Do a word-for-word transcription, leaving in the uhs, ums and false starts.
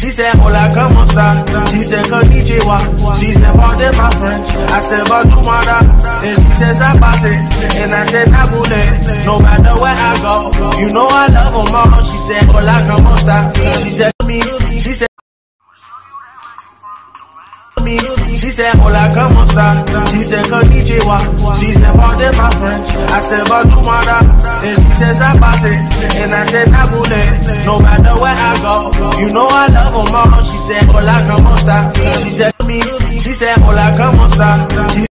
She said, hola, como esta? She said, konnichiwa. She said, pardon my French. I said, bonjour, madame. And she said, sabase. And I said, nabule. No matter where I go, you know I love them all. She said, hola, como esta? She said, me. She said, me. She said, hola, como esta? She said, konnichiwa. She said, pardon my French. I said, bonjour, madame. And she said, sabase. And I said, nabule. No matter where I go, you know I love them all. She said, hola, como esta? She said, me. She said, hola, como esta?